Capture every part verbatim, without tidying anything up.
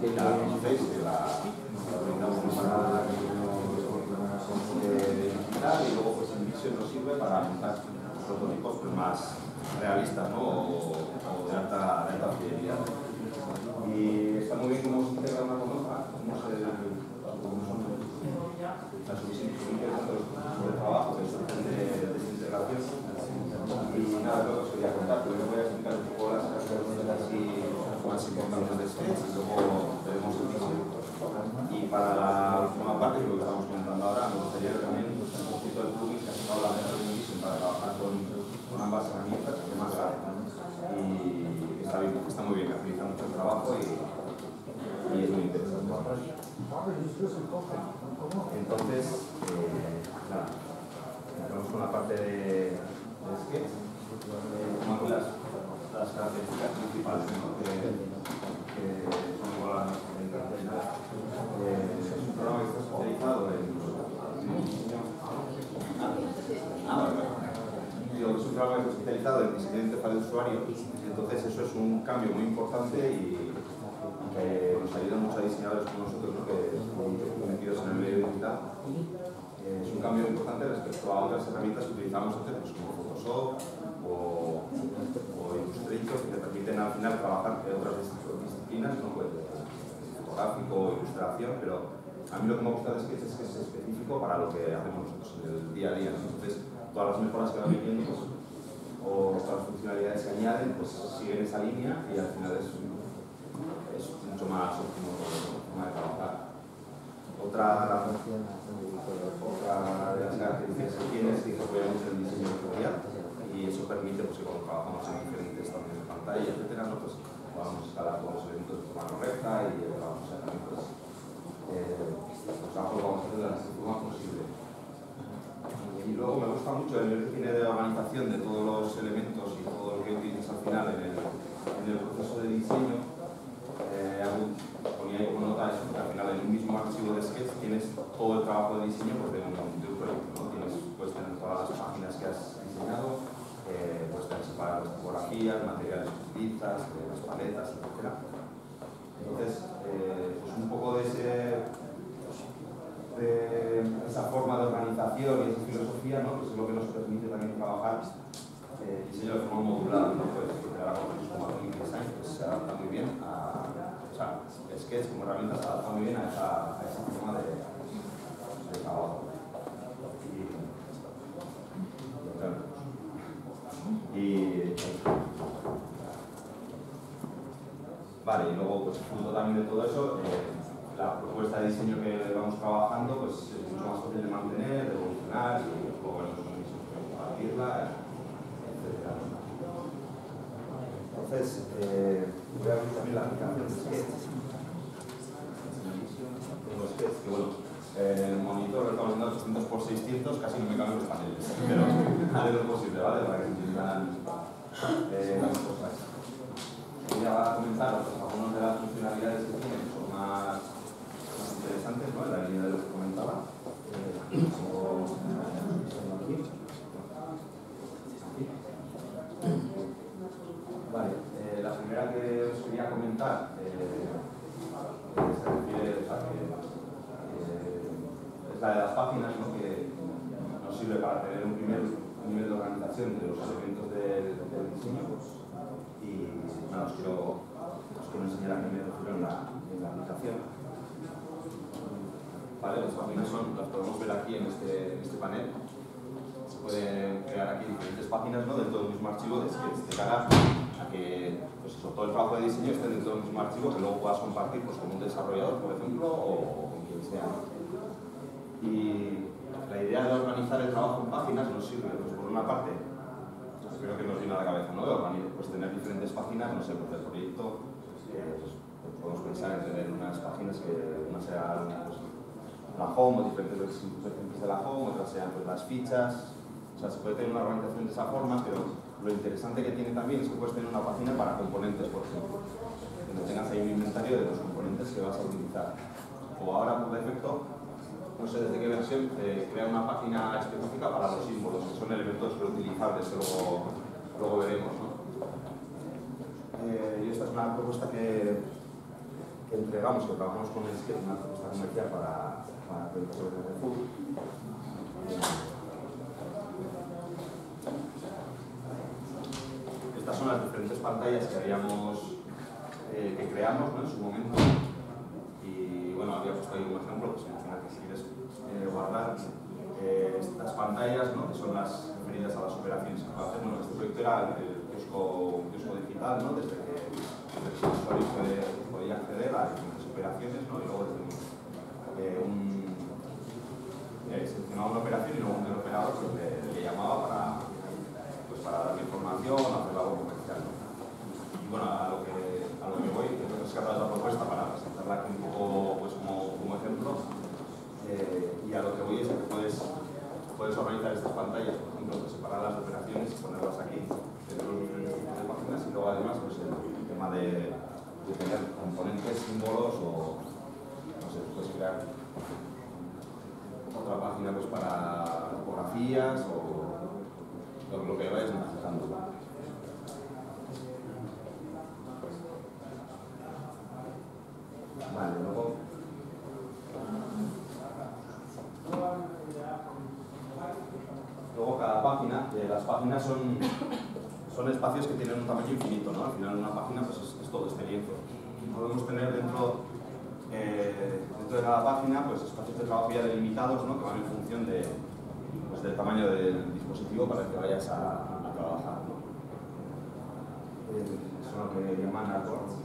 ya la conocéis, que la utilizamos para digital, y luego pues InVision nos sirve para montar prototipos pues, más realistas, ¿no? o, o de, alta, de alta fidelidad. Y está muy bien cómo se integra una con otra, cómo se la solución interesante de los procesos de trabajo, que surgen de desintegración. Y nada, luego os quería contar, pero yo voy a explicar un poco las características así más importantes de Sketch y luego veremos el diseño. Y para la última parte, que lo que estamos comentando ahora, me gustaría ver también pues, un poquito del plugin que ha sacado la mesa de InVision para trabajar con, con ambas herramientas, que más sabe. Y está, bien, está muy bien, agiliza mucho el trabajo y, y es muy interesante. Entonces, eh, nada, vamos con la parte de, de Sketch. Como las, las características principales, ¿no? que, que son igual a las características. Eh, es un programa que está especializado en, en diseño. Ah, vale, vale. Digo, es un programa que está especializado en diseño de interfaz de usuario, entonces eso es un cambio muy importante y que nos ayuda mucho a diseñadores como nosotros, ¿no? que estamos metidos en el medio digital. Eh, es un cambio importante respecto a otras herramientas que utilizamos antes, pues, como Photoshop o, o Illustrator, que te permiten al final trabajar en otras disciplinas, ¿no? pues, fotográfico, ilustración, pero a mí lo que me gusta de Sketch es que es específico para lo que hacemos nosotros en el día a día, ¿no? Entonces, todas las mejoras que van viniendo pues, o todas las funcionalidades que añaden pues siguen esa línea y al final es, es mucho más óptimo forma de trabajar. Otra, otra de las características que tiene es que apoyamos el diseño vectorial y eso permite pues, que cuando trabajamos en diferentes tamaños de pantalla, etcétera, ¿no? pues, podamos escalar todos los elementos de forma correcta y vamos a también pues, eh, los trabajos vamos a hacer de la mejor forma posible. Y luego me gusta mucho el nivel que tiene de organización de todos los elementos y todo lo que utilizas al final en el, en el proceso de diseño. Eh, ponía ahí como nota eso, que al final en un mismo archivo de Sketch tienes todo el trabajo de diseño pues, de, un, de un proyecto, ¿no? Tienes, puedes tener todas las páginas que has diseñado, eh, puedes tener separadas las tipografías, materiales que utilizas, eh, las paletas, etcétera. Entonces, eh, pues un poco de ese de esa forma de organización y esa filosofía, ¿no? pues es lo que nos permite también trabajar eh, diseño de forma modular, ¿no? pues, que ahora con como Adobe Design pues, se adapta muy bien a, o sea, Sketch como herramienta se adapta muy bien a esa, a esa forma de, de trabajo. Y, y vale, y luego pues fruto también de todo eso, eh, la propuesta de diseño que vamos trabajando pues, es mucho más fácil de mantener, de evolucionar y luego bueno, pues, compartirla, etcétera. Entonces, eh, voy a abrir también la aplicación de Sketch. Tengo Sketch, que bueno, eh, el monitor estamos viendo ochocientos por seiscientos, casi no me cambian los paneles, pero haré lo posible, ¿vale? Para que entiendan eh, las cosas. Voy a comentar algunas de las funcionalidades que tiene, que son más interesantes, ¿no? En la línea de lo que comentaba. Eh, como, aquí. Aquí. Vale, eh, la primera que os quería comentar eh, se refiere a que eh, es la de las páginas, ¿no? Que nos sirve para tener un primer nivel de organización de los elementos del, del diseño. Y nada, os quiero, os quiero enseñar a qué me refiero en la, en la aplicación. Vale, las páginas son, las podemos ver aquí en este, en este panel. Se pueden crear aquí diferentes páginas, ¿no? Dentro del mismo archivo de Sketch, de cara a que pues eso, todo el trabajo de diseño esté dentro del mismo archivo que luego puedas compartir pues, con un desarrollador, por ejemplo, o con quien sea. Y la idea de organizar el trabajo en páginas nos sirve, pues, por una parte, espero que nos viene a la cabeza, ¿no? Pues tener diferentes páginas, no sé, pues del proyecto, eh, pues, podemos pensar en tener unas páginas que una sea pues, la home o diferentes versiones de la home, otras sean pues, las fichas, o sea, se puede tener una organización de esa forma, pero lo interesante que tiene también es que puedes tener una página para componentes, por ejemplo, donde tengas ahí un inventario de los componentes que vas a utilizar. O ahora, por defecto, no sé desde qué versión, eh, crea una página específica para los símbolos, que son elementos reutilizables que luego, luego veremos, ¿no? Eh, y esta es una propuesta que, que entregamos, que trabajamos con el Sketch, una propuesta comercial para, para proyectos de refugio. Estas son las diferentes pantallas que habíamos eh, que creamos, ¿no?, en su momento. Y bueno, había puesto ahí un ejemplo, pues imagina que si quieres eh, guardar eh, estas pantallas, ¿no?, que son las referidas a las operaciones que va a hacer. Bueno, este proyecto era el kiosco, kiosco digital, ¿no?, desde que el usuario puede, podía acceder a diferentes operaciones, ¿no?, y luego desde un, eh, un eh, seleccionaba una operación y luego un operador pues, le, le llamaba para, pues, para dar información, hacer labor comercial, ¿no? Y bueno, a lo que, a lo que voy, que he rescatado esta propuesta para presentarla aquí un poco pues, como, como ejemplo, eh, y a lo que voy es que puedes, puedes organizar estas pantallas, por ejemplo, pues, separar las operaciones y ponerlas aquí dentro de los diferentes tipos de páginas, y luego además pues, el, el tema de, de tener componentes, símbolos o, no sé, puedes crear otra página pues, para fotografías o lo, lo que vayas necesitando. Vale, luego luego cada página, eh, las páginas son, son espacios que tienen un tamaño infinito, ¿no? Al final una página pues, es, es todo este lienzo. Podemos tener dentro, eh, dentro de cada página pues, espacios de trabajo ya delimitados, ¿no?, que van en función de, pues, del tamaño del dispositivo para el que vayas a, a trabajar, ¿no? Eh, son lo que llaman artworks.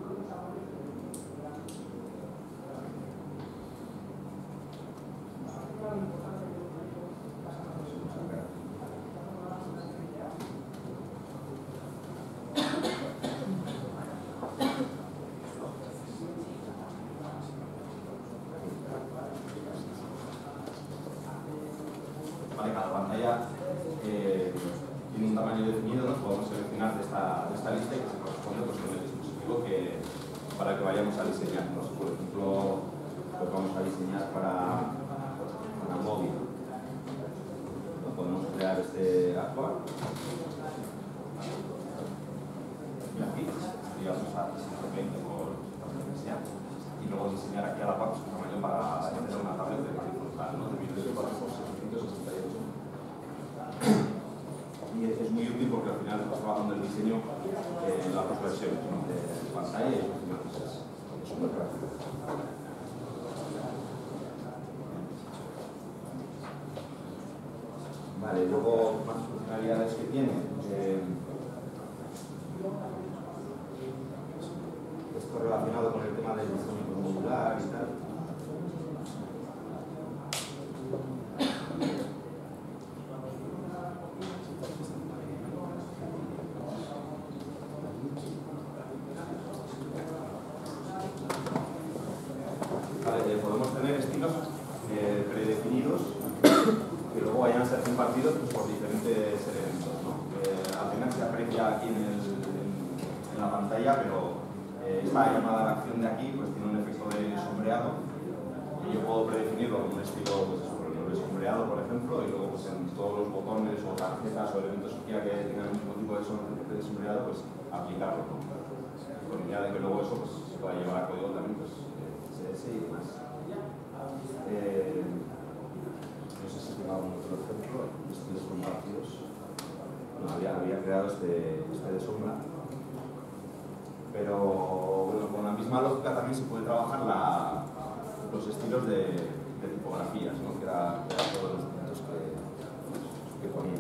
Vale, cada pantalla eh, tiene un tamaño definido, ¿no? Podemos seleccionar de esta, de esta lista que se corresponde pues, con el dispositivo que, para el que vayamos a diseñar, ¿no? Por ejemplo, pues vamos a diseñar para, para móvil, ¿no? Podemos crear este actual y aquí digamos a ciento veinte por necesidad, y luego diseñar aquí a la par su tamaño para hacer una tablet de horizontal, ¿no?, de mil veinticuatro por setecientos sesenta y ocho. Y es muy útil porque al final estás trabajando el diseño en eh, las dos versiones, ¿no?, de pantalla y al final pues, es súper práctico. Vale, luego más funcionalidades que tiene. Eh, esto relacionado con el tema del diseño modular y tal. Vale, eh, podemos tener estilos eh, predefinidos que luego vayan a ser compartidos pues, por diferentes elementos, ¿no? Eh, apenas se aprecia aquí en, el, en, en la pantalla, pero eh, esta llamada a la acción de aquí pues, tiene un efecto de sombreado y yo puedo predefinirlo como un estilo pues, de sombreado, por ejemplo, y luego pues, en todos los botones o tarjetas o elementos que tengan el mismo tipo de sombreado, pues aplicarlo, ¿no? Con la idea de que luego eso pues, se pueda llevar a código también, pues, C S S y demás. Eh, no sé si tengo algún otro ejemplo, estilos comparativos. No, había, había creado este, este de sombra, pero bueno, con la misma lógica también se puede trabajar la, los estilos de, de tipografías, ¿no?, que eran era todos los puntos que, que ponía.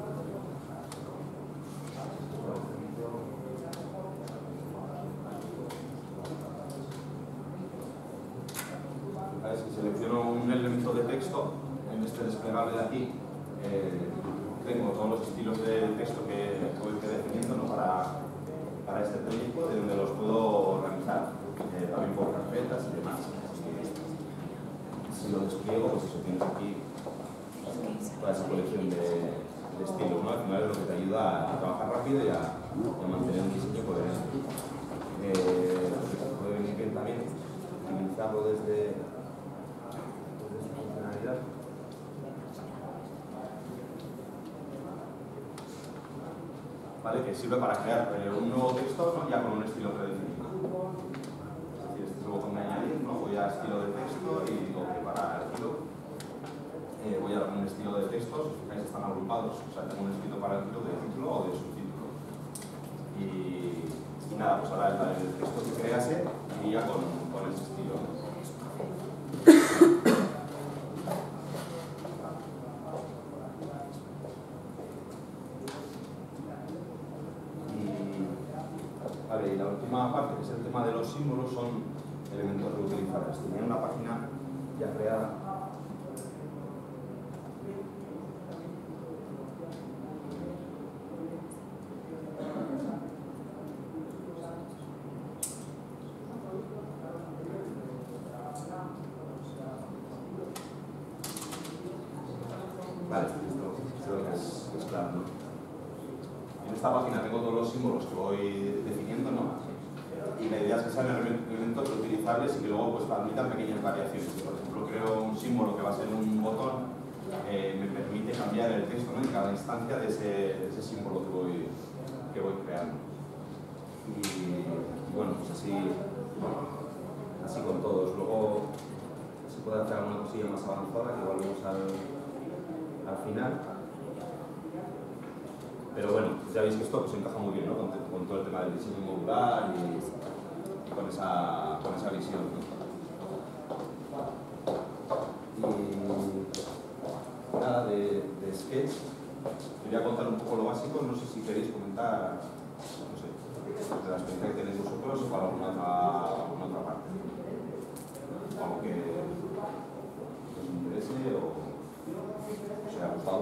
Si selecciono un elemento de texto en este desplegable de aquí, eh, tengo todos los estilos de texto que voy definiendo, ¿no?, para, para este proyecto, de donde los puedo organizar, eh, también por carpetas y demás. Si lo despliego, pues eso tienes aquí toda esa colección de, de estilos, ¿no? Al final es lo que te ayuda a, a trabajar rápido y a, a mantener un diseño coherente. Eh, puede venir bien también utilizarlo desde ¿vale? Que sirve para crear eh, un nuevo texto, ¿no?, ya con un estilo predefinido. Es decir, este es el botón de añadir, ¿no? Voy a estilo de texto y digo que para archivo eh, voy a dar un estilo de texto, si os fijáis están agrupados, o sea, tengo un estilo para el título, de título o de subtítulo. Y, y nada, pues ahora el, el texto que crease iría con, con ese estilo. Vale, y la última parte, que es el tema de los símbolos, son elementos reutilizables. Tenía una página ya creada. Vale, esto creo que es, es claro, ¿no? En esta página tengo todos los símbolos que voy definiendo, ¿no? Y la idea es que sean elementos reutilizables y que luego pues admitan pequeñas variaciones. Por ejemplo, creo un símbolo que va a ser un botón, eh, me permite cambiar el texto, ¿no? En cada instancia de ese, de ese símbolo que voy, que voy creando. Y, y bueno, pues así, así con todos. Luego se puede hacer alguna cosilla más avanzada que igual vemos al, al final. Pero bueno, pues ya veis que esto pues, encaja muy bien, ¿no? con, con todo el tema del diseño modular y, y con, esa, con esa visión, ¿no? Y nada, de, de Sketch, quería contar un poco lo básico, no sé si queréis comentar, no sé, de la experiencia que tenéis vosotros o para alguna otra, alguna otra parte. Algo que os interese o os haya gustado.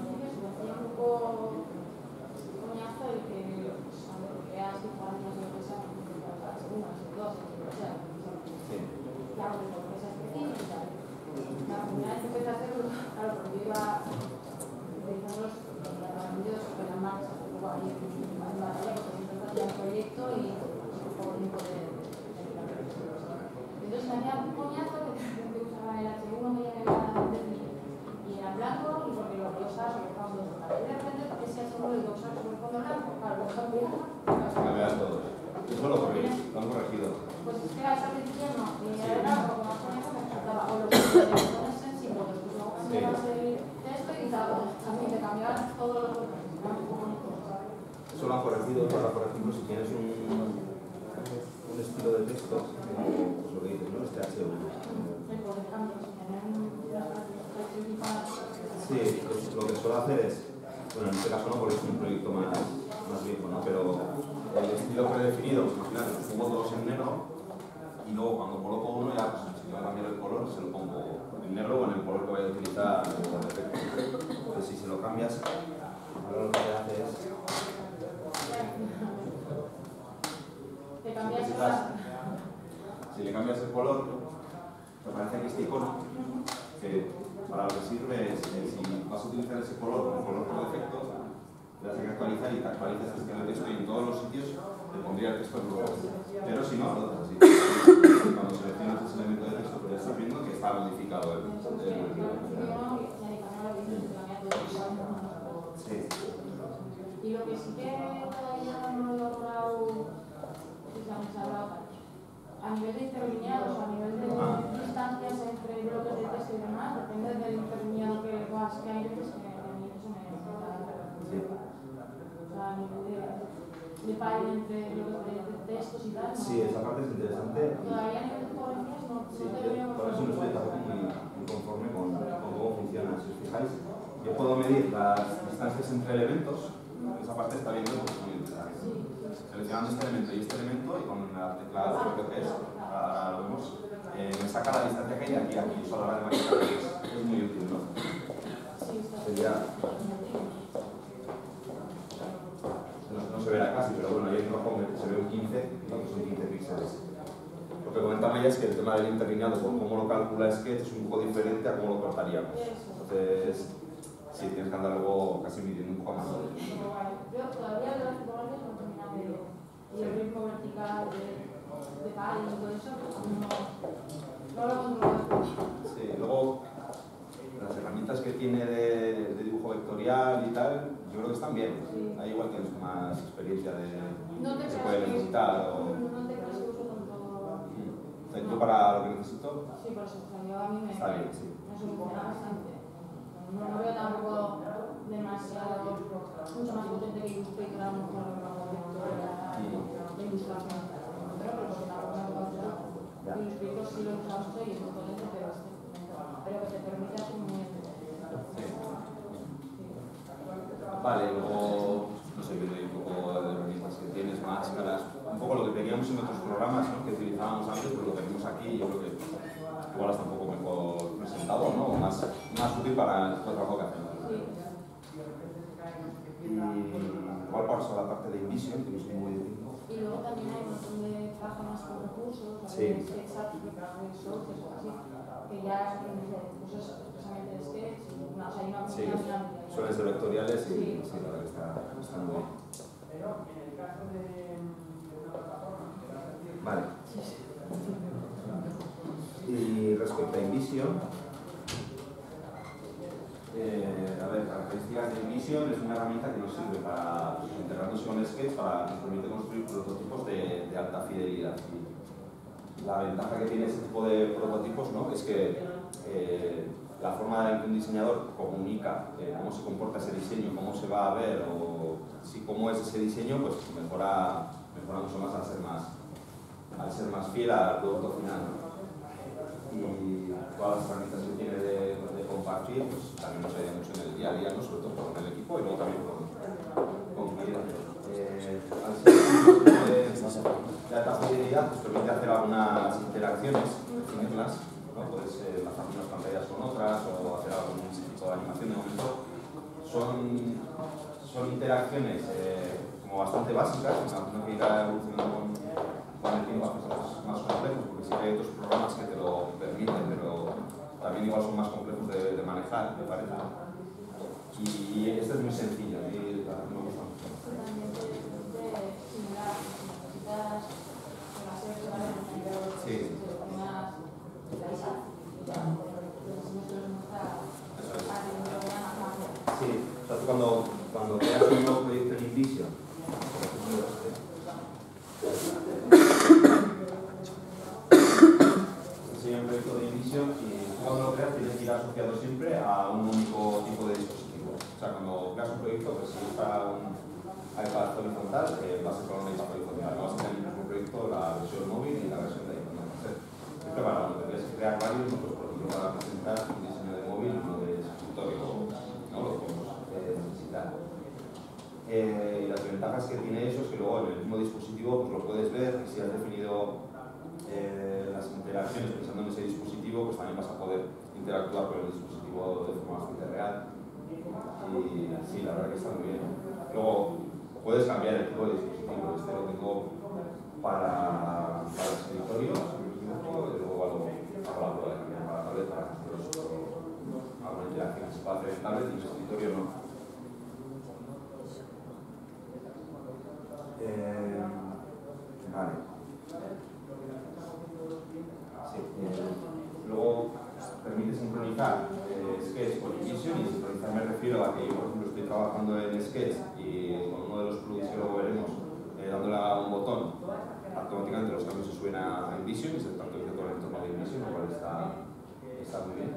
El que cuando creas cinco años de empresa, las segundas, dos, o sea, claro, de empresa específica. La primera vez que empecé a hacerlo, claro, porque yo iba utilizando los aprendidos sobre la marcha, luego ahí en la batalla, porque siempre hacía un proyecto y por un poco de. Entonces me hacía un coñazo que de repente usaba el H uno que ya me había y era blanco y porque lo que usaba sobre fondo de y de repente ese H uno lo usaba sobre fondo blanco, claro, lo cambiaba. Cambian todos. Eso lo corregís, lo han corregido. Pues es que al principio no, y era como más con eso me faltaba, o los botones en símbolos, pues luego cambiabas el texto y también te cambiaban todos los botones. Eso lo han corregido, ahora por ejemplo si tienes un, un estilo de texto, como pues lo que dices, ¿no? Este H uno. Sí, pues lo que suelo hacer es, bueno en este caso no porque es un proyecto más, más viejo, ¿no? Pero el estilo predefinido, pues al final los pongo todos en negro y luego cuando coloco uno ya, pues si voy a cambiar el color, se lo pongo en negro o en el color que voy a utilizar por defecto. Entonces si se lo cambias, ahora lo que te hace es... Te cambias si, si le cambias el color, te aparece aquí este icono que para lo que sirve es que si vas a utilizar ese color como color por defecto, le das que actualizar y te actualiza este estilo de texto y en todos los sitios te pondría el texto en rojo. Pero si no, lo dejas así. Cuando seleccionas ese elemento de texto, pues ya estás viendo que está modificado el, el, sí. Y lo que sí que todavía no he logrado es la mesa a nivel de interlineados, a nivel de distancias entre bloques de texto y demás, depende del interlineado que vas, que hay veces que a mí eso me da. O sea, a nivel de, de par entre bloques de textos y tal. Sí, esa parte es interesante. Todavía a nivel de tipografías no. Sí, yo por eso no estoy tampoco muy, muy conforme con, con cómo funciona. Si os fijáis, yo puedo medir las distancias entre elementos, esa parte está viendo pues, muy interesante. Seleccionando este elemento y este elemento y con la tecla F P S, ahora lo vemos, eh, me saca la distancia que hay aquí, aquí, solo la de maqueta, es, es muy útil, ¿no? Sería... No, no se verá casi, pero bueno, ahí en rojo se ve un quince, ¿no? Que son quince píxeles. Lo que comentaba ya es que el tema del interlineado, por cómo lo calcula Sketch, es un poco diferente a cómo lo cortaríamos. Entonces, sí, tienes que andar luego casi midiendo un poco más. Yo todavía de las tipografías no he terminado de ver. Y el ritmo vertical de, de página y todo eso, no, no lo controlo. Sí, luego las herramientas que tiene de, de dibujo vectorial y tal, yo creo que están bien. Sí. Ahí igual tienes más experiencia de no te se puede necesitar. O... No te creas que uso tanto Yo para lo que necesito... Sí, por eso, o sea, yo a mí me, está bien, sí. me soluciona bastante. No, no veo tampoco demasiado, mucho más potente que Illustrator, a lo mejor de ilustración. Pero porque tampoco me puedo usar. Illustrator sí lo usamos mucho y es muy potente, pero, pero que te permite hacer muy bien. Sí. Vale, luego, no sé, viendo un poco de herramientas que tienes, máscaras, un poco lo que teníamos en otros programas, ¿no?, que utilizábamos antes, pues lo tenemos aquí, yo creo que igual está un poco mejor presentado, ¿no?, o más, más útil para el trabajo que hacemos. Y igual paso a la parte de InVision, que no estoy muy bien. Y luego también hay un montón de páginas con recursos, sí. SketchUp, resources o así, que ya pues es expresamente de Sketch, no, o sea, hay una sí, combinación. suelen ser vectoriales y sí, sí, la verdad que está, está muy bien. Vale. Y respecto a InVision, eh, a ver, características de InVision es una herramienta que nos sirve para, pues, integrándose con Sketch, para nos permite construir prototipos de, de alta fidelidad. Y la ventaja que tiene este tipo de prototipos, ¿no?, es que eh, la forma en que un diseñador comunica eh, cómo se comporta ese diseño, cómo se va a ver o si cómo es ese diseño, pues mejora, mejora mucho más al ser más, al ser más fiel al producto final, ¿no? Y todas las herramientas que tiene de, de compartir, pues también nos ayuda mucho en el día a día, ¿no?, sobre todo con el equipo y luego también con, con clientes. Eh, al ser de, de alta fidelidad, pues permite hacer algunas interacciones, definirlas, ¿no? Puedes eh, enlazar unas pantallas con otras o hacer algún tipo de animación. De momento son, son interacciones eh, como bastante básicas, no que irá evolucionando con, con el tiempo a cosas más complejos, porque sí que hay otros programas que te lo permiten, pero también igual son más complejos de, de manejar, me parece. Y este es muy sencillo, a mí me gusta mucho. Sí. Sí, o sea, tú cuando, cuando creas un nuevo proyecto en InVision, enseña un proyecto de InVision y tú cuando lo creas tienes que ir asociado siempre a un único tipo de dispositivo. O sea, cuando creas un proyecto, pues si es para un iPad horizontal, eh, va a ser para un iPad horizontal. No vas a tener el mismo proyecto, la versión móvil y la versión de iPad. No, siempre para uno, tendrías que crear varios, ¿no? Pues, por ejemplo, para presentar un diseño de móvil y uno de escritorio, ¿no? Lo podemos eh, necesitar. Eh, y las ventajas que tiene eso es que luego en el mismo dispositivo pues, lo puedes ver, y si has definido eh, las interacciones pensando en ese dispositivo, pues también vas a poder interactuar con el dispositivo de forma bastante real. Y sí, la verdad que está muy bien. Luego puedes cambiar el tipo de dispositivo. Este lo tengo para, para el escritorio, y luego algo hago la prueba de cambiar para la tablet para hacer alguna interacción que se pueda hacer en tablet y en el escritorio no. Eh, vale. Sí, eh, luego permite sincronizar eh, Sketch con InVision, y sincronizar me refiero a que yo, por ejemplo, estoy trabajando en Sketch y con uno de los plugins que luego veremos, eh, dándole a un botón, automáticamente los cambios se suben a InVision y se actualiza todo el entorno de InVision, lo cual está, está muy bien.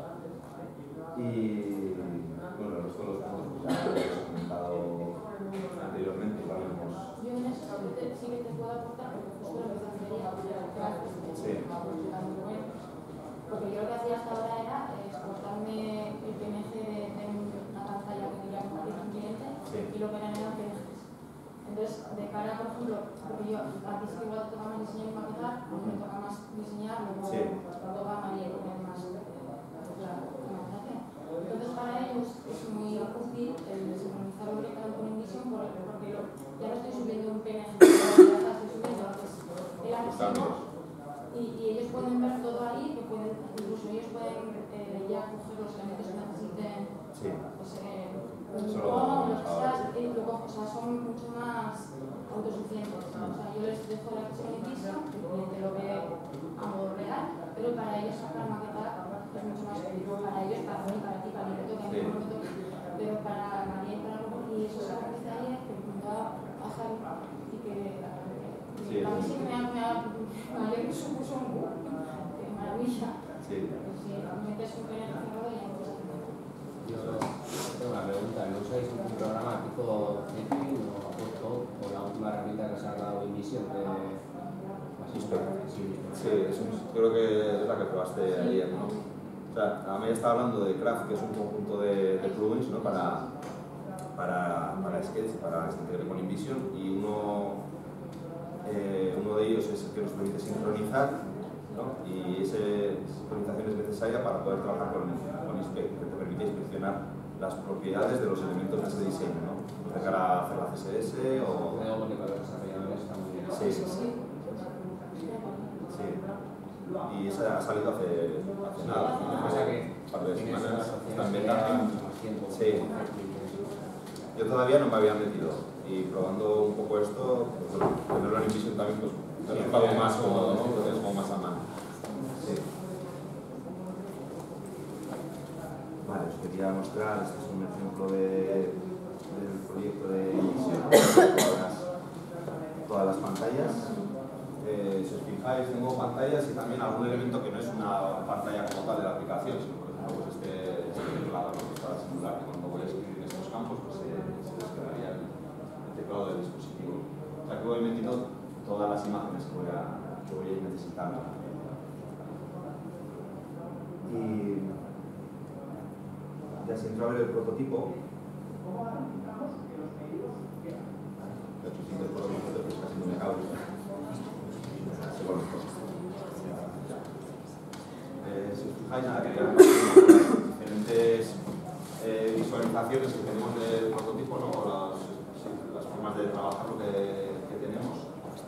Y bueno, el resto de los puntos pues, ya lo hemos comentado anteriormente, igual hemos... Yo en eso sí que te puedo aportar, porque justo lo que te hacía, sí. Porque yo lo que hacía hasta ahora era exportarme el P N G de, de una pantalla que quería compartir con un cliente, sí, y lo que eran eran P N Gs. Entonces, de cara, por ejemplo, porque yo aquí sí que igual toca más diseñar y maquetar, a mí me toca más diseñar, luego sí, me toca a María que tiene más la imaginación. Entonces, para ellos es muy útil el sincronizarlo directamente con InVision, porque lo, ya no estoy subiendo un P N G, estoy subiendo lo que es el archivo. Y, y ellos pueden ver todo ahí, que pueden, incluso ellos pueden eh, ya coger los elementos que necesiten, sí, pues, eh, un botón, los que sea, y luego, o sea, son mucho más autosuficientes. ¿No? O sea, yo les dejo la versión en InVision, el cliente lo ve a modo real, pero para ellos sacar maquetar es mucho más útil. Para ellos, para mí, para ti, para mí, que toque, sí, no me toque, pero para María y para Robo, y eso se hace ahí, que me pueda bajar y que... Sí, a mí sí que me ha, me ha ayer me supuso un boom. ¡Qué maravilla! Sí. Si metes un pequeño cerrado y entonces... Yo tengo una pregunta. ¿No usáis un programa tipo Epic o Photoshop o la última herramienta que se ha dado InVision de Inspect? Sí, Sí, es un, creo que es la que probaste ayer, ¿no? O sea, a mí está hablando de Craft, que es un conjunto de, de plugins, ¿no? Para, para, para Sketch, para que se integre con InVision, y uno, eh, uno de ellos es el que nos permite sincronizar, ¿no? Y esa sincronización es necesaria para poder trabajar con, con Inspect, que te permite inspeccionar las propiedades de los elementos de ese diseño, ¿no? De cara a hacer la C S S o... Creo que para los desarrolladores está muy bien. Sí, sí, sí. Sí. Y esa ha salido hace, hace nada, O sea que un par de tienes semanas, unas está en opciones que beta. ya más tiempo. Sí. Yo todavía no me había metido y probando un poco esto, pues bueno, tenerlo en InVision también, pues me resulta algo más cómodo, ¿no? Porque es como más a mano. Sí. Vale, os quería mostrar, este es un ejemplo de, del proyecto de InVision, todas las, todas las pantallas. Eh, si os fijáis, tengo pantallas y también algún elemento que no es una pantalla como tal de la aplicación, sino por ejemplo pues este, este teclado, ¿no? Que es para simular que cuando voy a escribir en estos campos pues, se, se descargaría el, el teclado del dispositivo. O sea que voy metiendo todas las imágenes que voy a, que voy a ir necesitando. Y ya se entró a ver el prototipo. De hecho, si el prototipo pues casi no me cago. Eh, si os fijáis, nada, quería ver diferentes eh, visualizaciones que tenemos del prototipo, ¿no? O las, sí, las formas de trabajar lo que, que tenemos.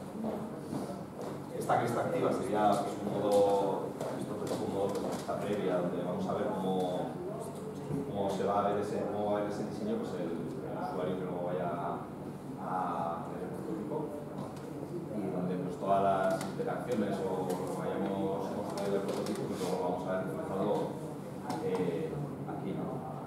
Esta que está activa sería pues, un modo, esto pues, un modo de esta previa, donde vamos a ver cómo, cómo se va a ver ese, cómo va a ver ese diseño pues el, el usuario que luego vaya a, a ver el prototipo. Y donde pues, todas las interacciones o lo que hayamos construido del prototipo, pues luego lo vamos a ver reflejado eh, aquí, ¿no?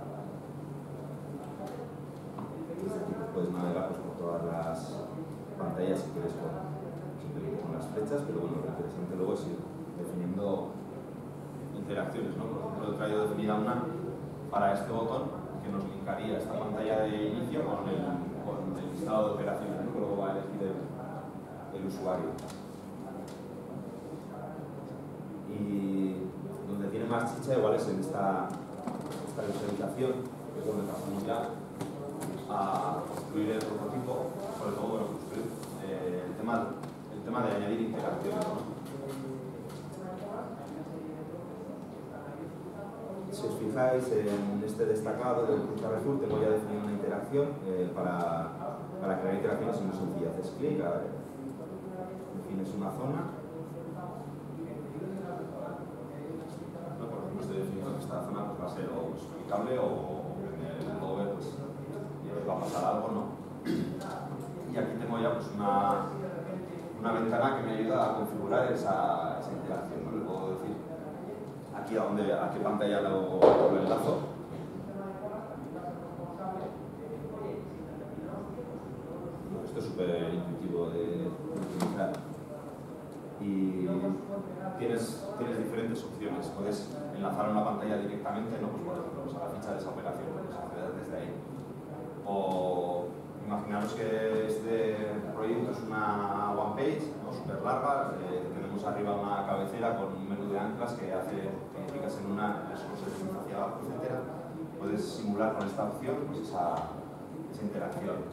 Desde aquí pues, puedes navegar pues, por todas las pantallas si quieres con, simplemente con las flechas, pero bueno, lo interesante luego es ir definiendo interacciones, ¿no? Por ejemplo, he traído definida una para este botón que nos linkaría esta pantalla de inicio con el, con el listado de operaciones, ¿no? Que luego va a elegir el el usuario. Y donde tiene más chicha igual es en esta, esta visualización, que es donde pasamos ya a construir el prototipo, sobre todo bueno, construir eh, el, tema, el tema de añadir interacciones, ¿no? Si os fijáis en este destacado del Cruz Carrefour, tengo ya definido una interacción eh, para, para crear interacciones muy sencillas. Haces clic, a ver, defines una zona. No, por ejemplo, estoy definiendo que esta zona pues, va a ser o pues, clicable o en el Adobe pues, va a pasar algo, ¿no? Y aquí tengo ya pues, una, una ventana que me ayuda a configurar esa, esa interacción, ¿no? Le puedo decir aquí a, dónde, a qué pantalla lo, lo enlazo. Esto es súper intuitivo de utilizar. Y tienes, tienes diferentes opciones. Puedes enlazar a una pantalla directamente, ¿no? Pues por ejemplo, pues a la ficha de esa operación, puedes acceder desde ahí. O imaginaros que este proyecto es una one page, ¿no? Súper larga, eh, tenemos arriba una cabecera con un menú de anclas que hace que clicas en una, las cosas hacia abajo, etcétera. Puedes simular con esta opción pues esa, esa interacción.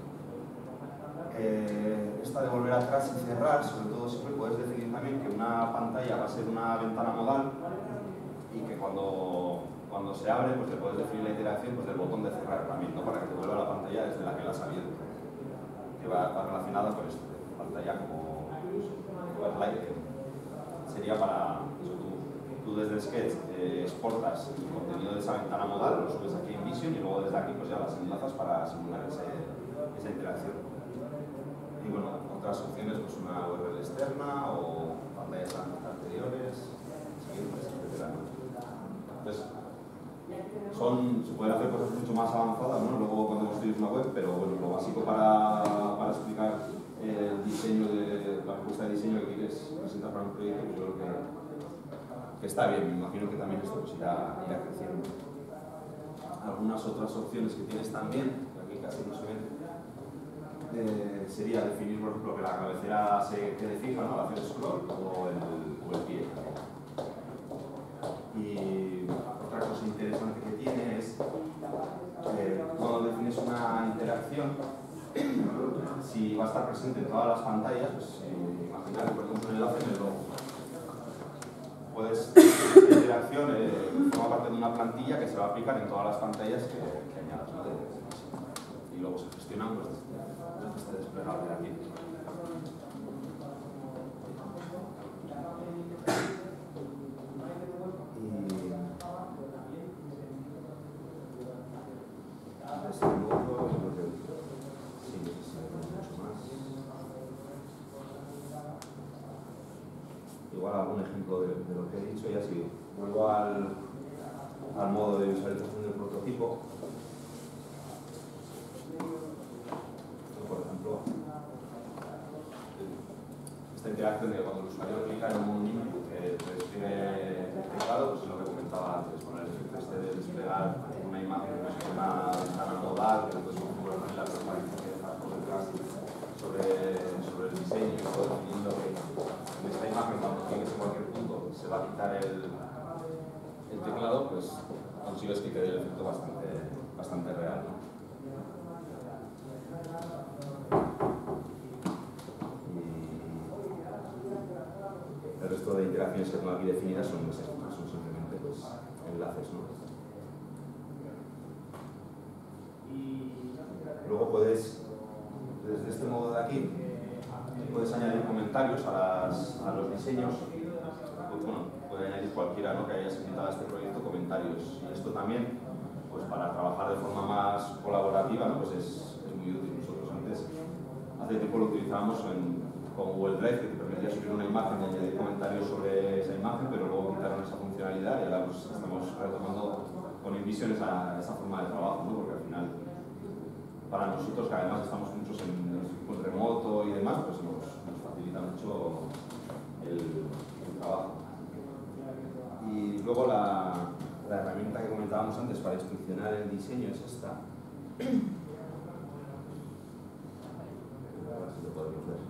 Eh, esta de volver atrás y cerrar, sobre todo siempre puedes definir también que una pantalla va a ser una ventana modal y que cuando, cuando se abre pues le puedes definir la interacción pues, del botón de cerrar también, ¿no? Para que te vuelva a la pantalla desde la que la has abierto, que va, va relacionada con esto, de pantalla como overlay, que sería para eso, tú, tú desde Sketch eh, exportas el contenido de esa ventana modal, lo subes aquí en Vision y luego desde aquí pues ya las enlazas para simular ese, esa interacción. Y bueno, otras opciones, pues una U R L externa o pantallas anteriores, siguientes, etcétera. Entonces, son, se pueden hacer cosas mucho más avanzadas, ¿no? Luego cuando construyes una web, pero bueno, lo básico para, para explicar el diseño de la propuesta de diseño que quieres presenta para un proyecto, pues yo creo que, que está bien. Me imagino que también esto pues irá, irá creciendo. Algunas otras opciones que tienes también, que aquí casi no se ven, eh, sería definir, por ejemplo, que la cabecera se quede fija, ¿no? Al hacer scroll, o el, o el pie. Y otra cosa interesante que tiene es eh, cuando defines una interacción, si va a estar presente en todas las pantallas, pues eh, imaginar que ponemos un enlace en el logo. Puedes, esta interacción eh, forma parte de una plantilla que se va a aplicar en todas las pantallas que, que añadas, ¿no? Y luego se gestionan pues, desde este desplegable de aquí. Este modo, yo creo que sí, no sé si hay mucho más. Igual algún ejemplo de, de lo que he dicho, y así vuelvo al, al modo de visualización del prototipo. Por ejemplo, esta interacción de cuando el usuario clica en un input que describe el teclado, pues es lo que comentaba antes, con el efecto este de desplegar una imagen, una ventana modal, que después configurar en la permanencia que deja por detrás sobre, sobre el diseño, y todo definiendo que en esta imagen, cuando cliques en cualquier punto, se va a quitar el, el teclado, pues consigues que quede el efecto bastante, bastante real, ¿no? El resto de interacciones que tengo aquí definidas son, son simplemente pues, enlaces, ¿no? Luego puedes, desde este modo de aquí, puedes añadir comentarios a, las, a los diseños. Pues, bueno, puede añadir cualquiera, ¿no?, que hayas invitado a este proyecto comentarios. Y esto también, pues para trabajar de forma más colaborativa, ¿no?, pues es, es muy útil. Nosotros antes, hace tiempo lo utilizábamos en con Google Drive, que te permitía subir una imagen y añadir comentarios sobre esa imagen, pero luego quitaron esa funcionalidad y ahora pues, estamos retomando con InVision esa, esa forma de trabajo, ¿no? Porque al final, para nosotros, que además estamos muchos en, en remoto y demás, pues nos, nos facilita mucho el, el trabajo. Y luego la, la herramienta que comentábamos antes para instruccionar el diseño es esta. A ver si lo podemos ver.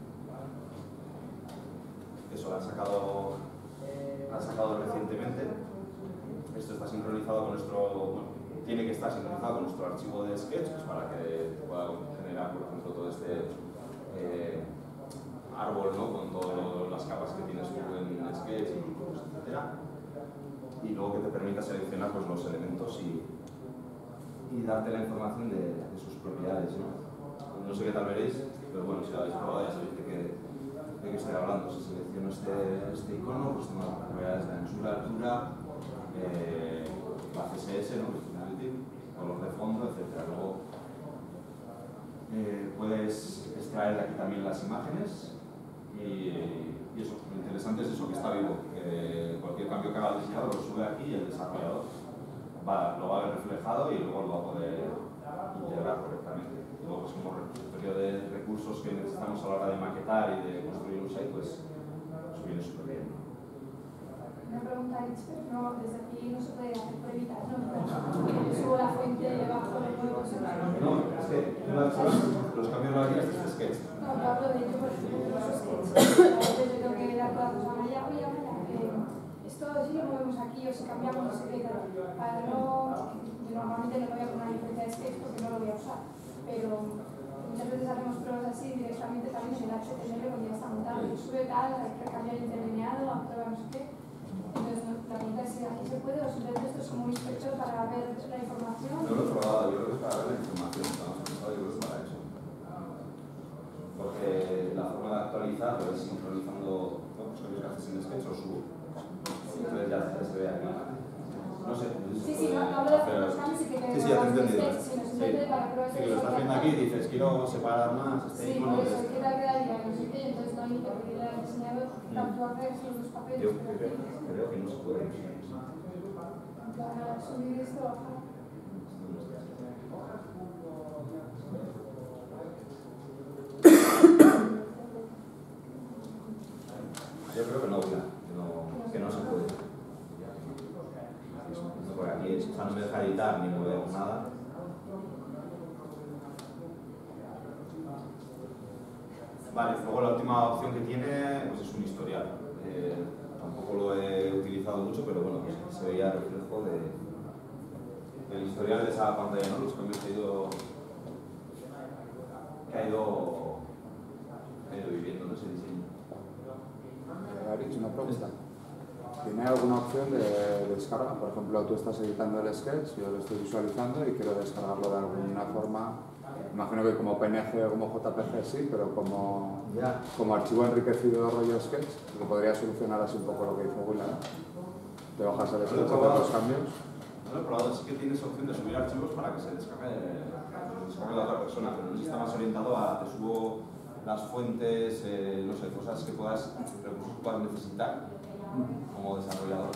Eso lo han sacado, lo han sacado recientemente. Esto está sincronizado con nuestro, bueno, tiene que estar sincronizado con nuestro archivo de Sketch, pues para que pueda generar, por ejemplo, todo este eh, árbol, ¿no?, con todas las capas que tienes tú en Sketch, etcétera. Y luego que te permita seleccionar pues, los elementos y, y darte la información de, de sus propiedades, ¿no? No sé qué tal veréis, pero bueno, si lo habéis probado ya sabéis de qué, de qué estoy hablando. Si selecciono este, este icono, pues tengo las propiedades de anchura, altura, eh, la C S S, ¿no?, color de fondo, etcétera. Luego eh, puedes extraer de aquí también las imágenes y, y eso, lo interesante es eso, que está vivo, que cualquier cambio que haga el diseñador lo sube aquí y el desarrollador va, lo va a ver reflejado y luego lo va a poder integrar correctamente. Luego, pues, como repositorio de recursos que necesitamos a la hora de maquetar y de construir un site, pues, pues viene súper bien. Una pregunta, Rich, no, desde aquí no se puede hacer pruebitas, ¿no? Subo la fuente y bajo de nuevo. No, es que los cambios los harías desde Sketch. No, yo hablo de yo, por ejemplo, de los Sketch. A veces yo tengo que dar todas las cosas allá, oye, oye, esto sí lo movemos aquí o si cambiamos no sé qué, para no, yo normalmente no voy a poner una licencia de Sketch porque no lo voy a usar, pero muchas veces hacemos pruebas así directamente también en el H T M L cuando ya está montado, y sube tal, hay que cambiar el interlineado, a prueba no sé qué. Entonces, la pregunta es si aquí se puede o simplemente esto es como un inspector para ver la información. No lo he probado, yo creo que es para ver la información, estamos pensando, yo creo que es para eso. Porque la forma de actualizar lo es sincronizando los cambios que haces en Sketch o subo. Entonces ya se ve aquí. No sé. Sí, sí, no, no hablo de hacer los cambios y que Sí, sí, ya te he entendido. sino simplemente para pruebas de que lo estás viendo aquí y dices, quiero separar más este sí, icono por eso, de... ¿qué tal quedaría? No sé qué, entonces no hay que pedirle al diseñador tanto hacer esos dos papeles. Yo creo, creo que no se puede. Para subir esto, bajar. Yo creo que no, que no, que no se puede. No, por aquí, o sea, no me deja editar ni mover nada. Vale, luego la última opción que tiene pues es un historial. Eh, tampoco lo he utilizado mucho, pero bueno, pues se veía reflejo de, del historial de esa pantalla, ¿no? Los cambios que ha ido, que ha ido, ha ido viviendo, no sé, diseño. Garitz, una pregunta. ¿Tiene alguna opción de descarga? Por ejemplo, tú estás editando el sketch, yo lo estoy visualizando y quiero descargarlo de alguna forma. Imagino que como P N G o como J P G sí, pero como, Ya. como archivo enriquecido de rollo sketch, que podría solucionar así un poco lo que dice Willard. Te bajas el sketch, haces los cambios. No lo he probado, sí que tienes opción de subir archivos para que se descargue, se descargue la otra persona, pero no sé si está más orientado a te subo las fuentes, eh, no sé, cosas que puedas, recursos que puedas necesitar como desarrollador.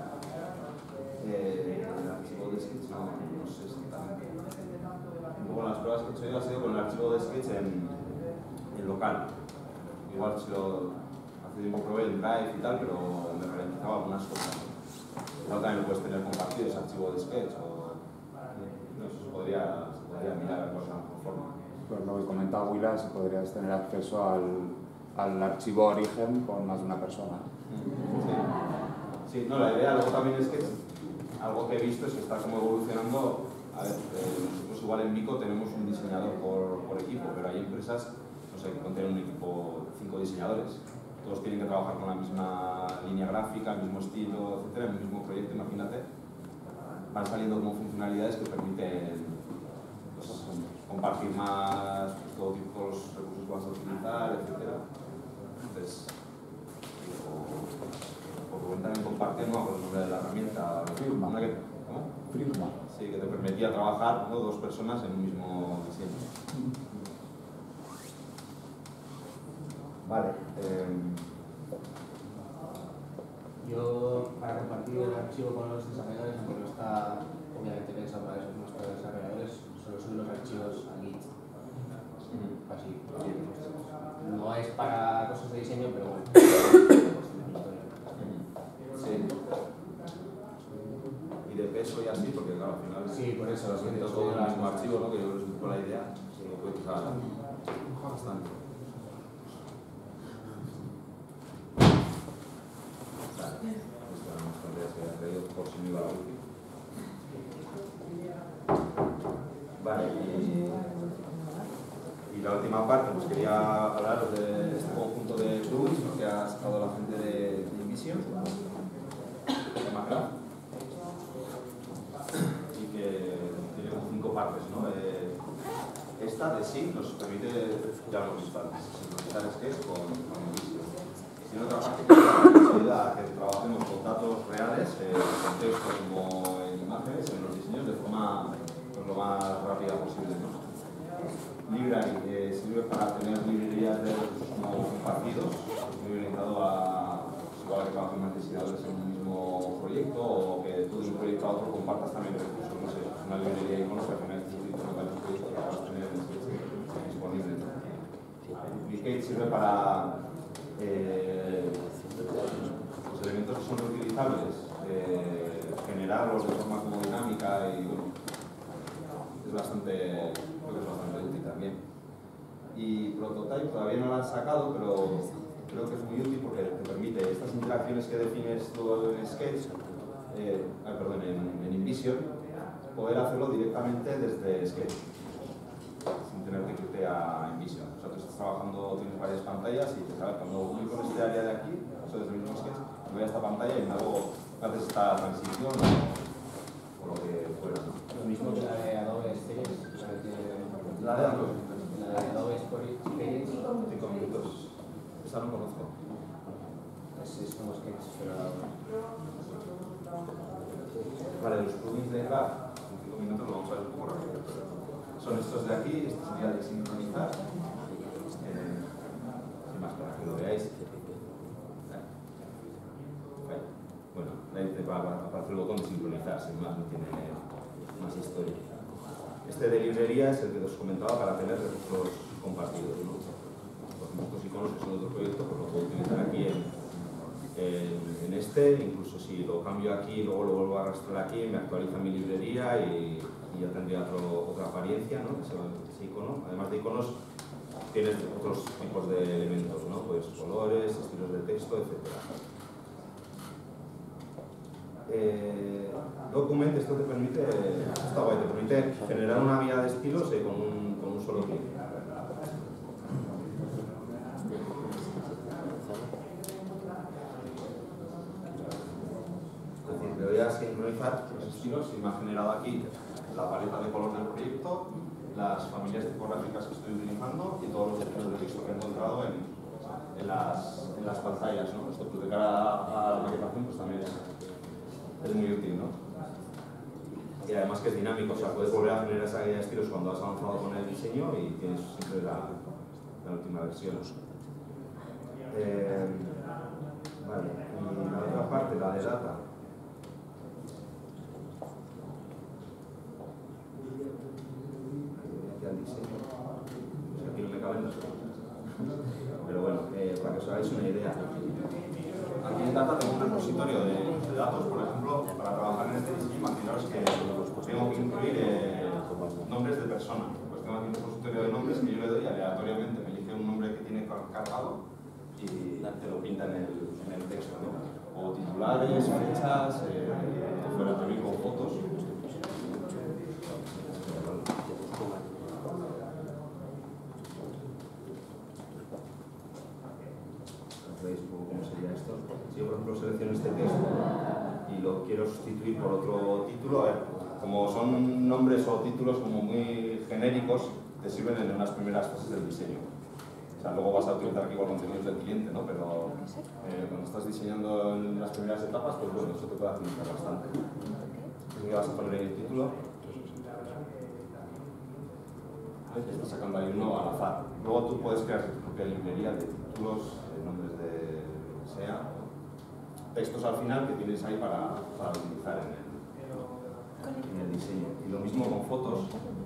Eh, el archivo de sketch no, no sé exactamente. Un poco las pruebas que he hecho yo ha sido con el archivo de sketch en, en local. Igual si lo hace tiempo probé en Drive y tal, pero me ralentizaba algunas cosas. Igual también lo puedes tener compartido ese archivo de sketch o no, eso se podría, se podría mirar con la mejor forma. Pues lo que comentaba Willard, si podrías tener acceso al, al archivo origen con más de una persona. Sí. Sí, no, la idea luego también es que algo que he visto es que está como evolucionando. A ver, eh, nosotros igual en Mico tenemos un diseñador por, por equipo, pero hay empresas, no sé, que contienen un equipo de cinco diseñadores. Todos tienen que trabajar con la misma línea gráfica, el mismo estilo, etcétera, el mismo proyecto, imagínate. Van saliendo como funcionalidades que permiten pues, compartir más pues, todo tipo de los recursos que vas a utilizar, etcétera. Entonces, por Rubén también compartir, no por el nombre de la herramienta. Firma. Una que, ¿cómo? Firma. Sí, que te permitía trabajar, ¿no?, dos personas en un mismo diseño. Vale. Eh... Yo, para compartir el archivo con los desarrolladores, aunque no está obviamente pensado para eso, nuestros desarrolladores, solo suben los archivos a Git. Así. No es para cosas de diseño, pero bueno. Sí. Y de peso y así, porque claro, al final sí, por eso los meto todo en el mismo archivo, ¿no? Que yo creo que es un poco la idea, se lo puede usar bastante. Por si me iba la wifi. Vale, y, y la última parte, pues quería hablaros de este conjunto de plugins, ¿no?, que ha sacado la gente de, de InVision, de Macra, y que tiene como cinco partes, ¿no? Eh, esta de sí nos permite, ya lo hemos visto antes, sincronizar sketch con, con InVision. Tiene otra parte que nos ayuda a que trabajemos con datos reales, eh, en texto como en imágenes, en los diseños, de forma pues, lo más rápida posible, ¿no? Library eh, sirve para tener librerías de recursos como compartidos, muy orientado a, pues, igual que trabajen más diseñadores en un mismo proyecto, o que tú de un proyecto a otro compartas también recursos, no sé, una librería de iconos que al final es un proyecto de proyectos que vas a tener disponible, ¿no? Duplicate sirve para Eh, los elementos que son reutilizables, eh, generarlos de forma como dinámica y bueno, es bastante, creo que es bastante útil también. Y Prototype todavía no lo han sacado, pero creo que es muy útil porque te permite estas interacciones que defines todo en Sketch, eh, ah, perdón, en, en InVision, poder hacerlo directamente desde Sketch, sin tener que irte a InVision. O sea, tú estás trabajando, tienes varias pantallas y te sabes, cuando voy con este área de aquí, eso desde el mismo sketch, me voy a esta pantalla y me hago, haces esta transición o, o lo que fuera, ¿no? Lo mismo que la de Adobe Experience. La de Adobe. La de Adobe Experience. Cinco minutos. Esa no conozco. Es, es como sketch, pero... Vale, los plugins de Graph, en cinco minutos lo vamos a ver un poco rápido. Son estos de aquí, este sería de sincronizar. Eh, sin más, para que lo veáis. Bueno, va a aparecer el botón de sincronizar, sin más, no tiene más historia. Este de librería es el que os comentaba para tener recursos compartidos, ¿no? Por ejemplo, estos iconos que son de otro proyecto, pues lo puedo utilizar aquí en, este, incluso si lo cambio aquí y luego lo vuelvo a arrastrar aquí, me actualiza mi librería y, y ya tendría otro, otra apariencia, ¿no? Ese, ese icono. Además de iconos, tienes otros tipos de elementos, ¿no? Pues colores, estilos de texto, etcétera. Eh, Document, esto te permite, está guay, te permite generar una vía de estilos eh, con, un, con un solo clic. Es decir, le voy a sincronizar los estilos y me ha generado aquí la paleta de color del proyecto, las familias tipográficas que estoy utilizando y todos los estilos de texto que he encontrado en, en, las, en las pantallas, ¿no? Esto pues, de cara a la maquetación pues también es, es muy útil, ¿no? Y además que es dinámico, o sea, puedes volver a generar esa guía de estilos cuando has avanzado con el diseño y tienes siempre la, la última versión. Eh, vale, y la otra parte, la de data. El diseño. Pues aquí no me caben las cosas. Pero bueno, eh, para que os hagáis una idea. Aquí en Data tengo un repositorio de, de datos, por ejemplo, para trabajar en este diseño. Imaginaos que tengo que incluir eh, nombres de persona. Pues tengo aquí un repositorio de nombres que yo le doy aleatoriamente, me elige un nombre que tiene cargado y te lo pinta en el, en el texto, ¿no? O titulares, fechas, eh, fuera también con fotos. ¿Veis cómo sería esto? Si yo, por ejemplo, selecciono este texto y lo quiero sustituir por otro título, a ver, como son nombres o títulos como muy genéricos, te sirven en unas primeras fases del diseño. O sea, luego vas a utilizar aquí igual contenidos del cliente, ¿no? Pero eh, cuando estás diseñando en las primeras etapas, pues bueno, eso te puede facilitar bastante. ¿Qué vas a poner en el título? Te está sacando ahí uno al azar. Luego tú puedes crear tu propia librería de títulos, de nombres de sea, textos al final que tienes ahí para, para utilizar en el, en el diseño. Y lo mismo con fotos.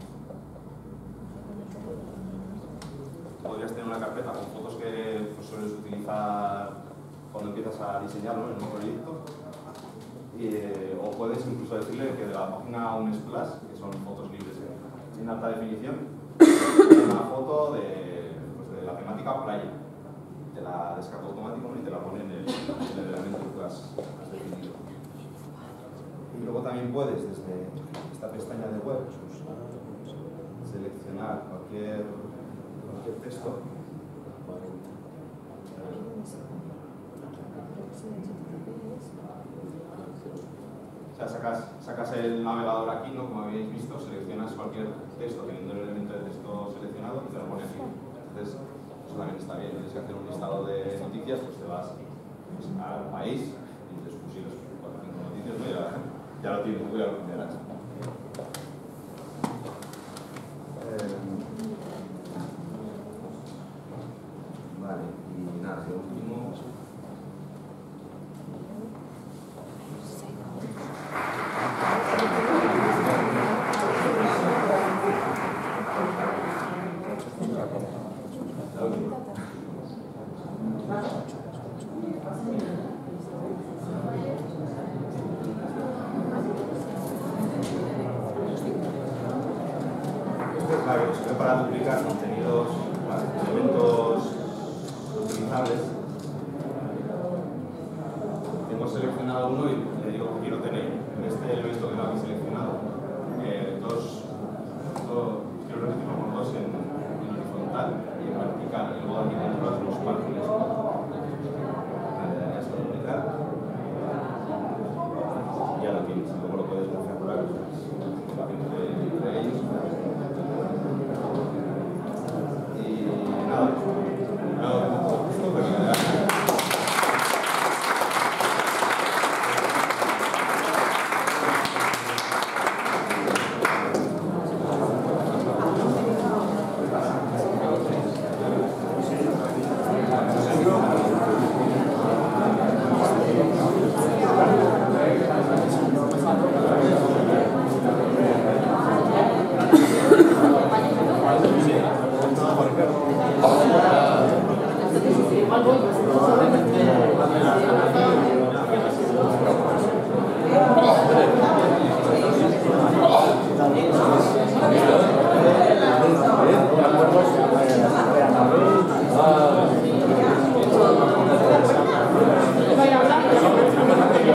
Podrías tener una carpeta con fotos que pues, sueles utilizar cuando empiezas a diseñarlo en un proyecto. Y, eh, o puedes incluso decirle que de la página Unsplash, que son fotos libres en alta definición, una foto de, pues, de la temática playa. Te la descarga automático y te la pone en el, en el elemento que has, has definido. Y luego también puedes, desde esta pestaña de web, seleccionar cualquier, cualquier texto. O sea, sacas, sacas el navegador aquí, ¿no? Como habéis visto, seleccionas cualquier texto teniendo el elemento de texto seleccionado y te lo pone aquí. Entonces, eso también está bien. Tienes que hacer un listado de noticias, pues te vas pues, al país y te pusieras cuatro o cinco noticias, ¿no? ya, ya lo tienes, ya lo cambiarás. Eh, vale, y nada, lo último. Para duplicar contenidos, elementos utilizables.